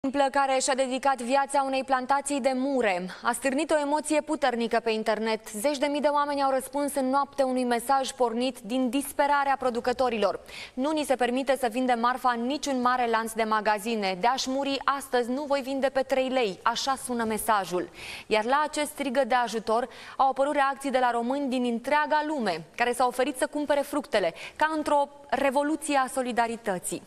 Care și-a dedicat viața unei plantații de mure a stârnit o emoție puternică pe internet. Zeci de mii de oameni au răspuns în noapte unui mesaj pornit din disperarea producătorilor. Nu ni se permite să vindem marfa în niciun mare lanț de magazine. De-aș muri astăzi nu voi vinde pe 3 lei. Așa sună mesajul. Iar la acest strigăt de ajutor au apărut reacții de la români din întreaga lume, care s-au oferit să cumpere fructele, ca într-o revoluție a solidarității.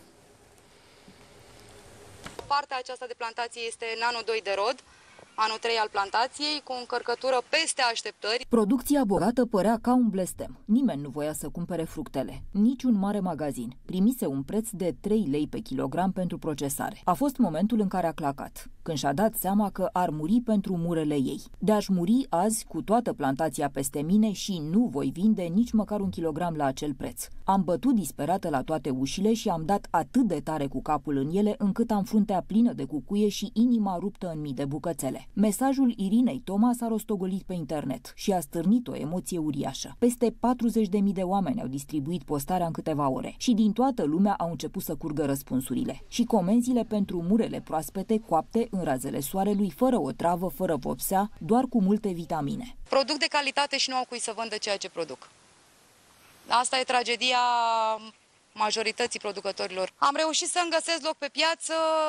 Partea aceasta de plantație este în anul 2 de rod, anul 3 al plantației, cu o încărcătură peste așteptări. Producția bogată părea ca un blestem. Nimeni nu voia să cumpere fructele. Niciun mare magazin. Primise un preț de 3 lei pe kilogram pentru procesare. A fost momentul în care a clacat, când și-a dat seama că ar muri pentru murele ei. De-aș muri azi cu toată plantația peste mine și nu voi vinde nici măcar 1 kilogram la acel preț. Am bătut disperată la toate ușile și am dat atât de tare cu capul în ele, încât am fruntea plină de cucuie și inima ruptă în mii de bucățele. Mesajul Irinei Toma s-a rostogolit pe internet și a stârnit o emoție uriașă. Peste 40.000 de oameni au distribuit postarea în câteva ore și din toată lumea au început să curgă răspunsurile și comenzile pentru murele proaspete, coapte în razele soarelui, fără otravă, fără vopsea, doar cu multe vitamine. Produc de calitate și nu au cui să vândă ceea ce produc. Asta e tragedia majorității producătorilor. Am reușit să-mi găsesc loc pe piață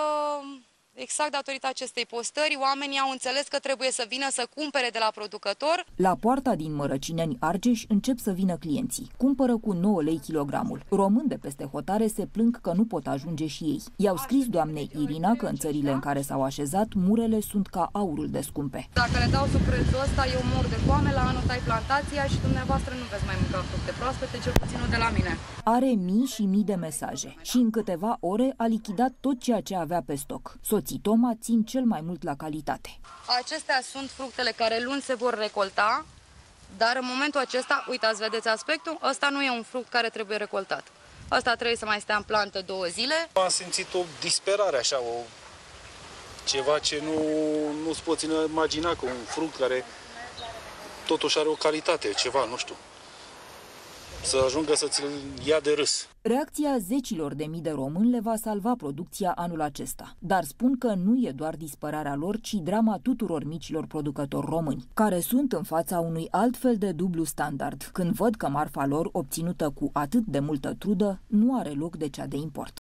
exact datorită acestei postări. Oamenii au înțeles că trebuie să vină să cumpere de la producător. La poarta din Mărăcineni, Argeș, încep să vină clienții. Cumpără cu 9 lei kilogramul. Români de peste hotare se plâng că nu pot ajunge și ei. I-au scris doamnei Irina că în țările în care s-au așezat, murele sunt ca aurul de scumpe. Dacă le dau sub prețul ăsta, eu mor de foame, la anul tai plantația și dumneavoastră nu veți mai mânca fructe proaspete, cel puțin nu de la mine. Are mii și mii de mesaje și în câteva ore a lichidat tot ceea ce avea pe stoc. Soții Toma țin cel mai mult la calitate. Acestea sunt fructele care luni se vor recolta, dar în momentul acesta, uitați, vedeți aspectul, ăsta nu e un fruct care trebuie recoltat. Ăsta trebuie să mai stea în plantă 2 zile. Am simțit o disperare așa, ceva ce nu-ți poți imagina, că un fruct care totuși are o calitate, ceva, nu știu. Să ajungă să ți-l ia de râs. Reacția zecilor de mii de români le va salva producția anul acesta. Dar spun că nu e doar disperarea lor, ci drama tuturor micilor producători români, care sunt în fața unui alt fel de dublu standard, când văd că marfa lor, obținută cu atât de multă trudă, nu are loc de cea de import.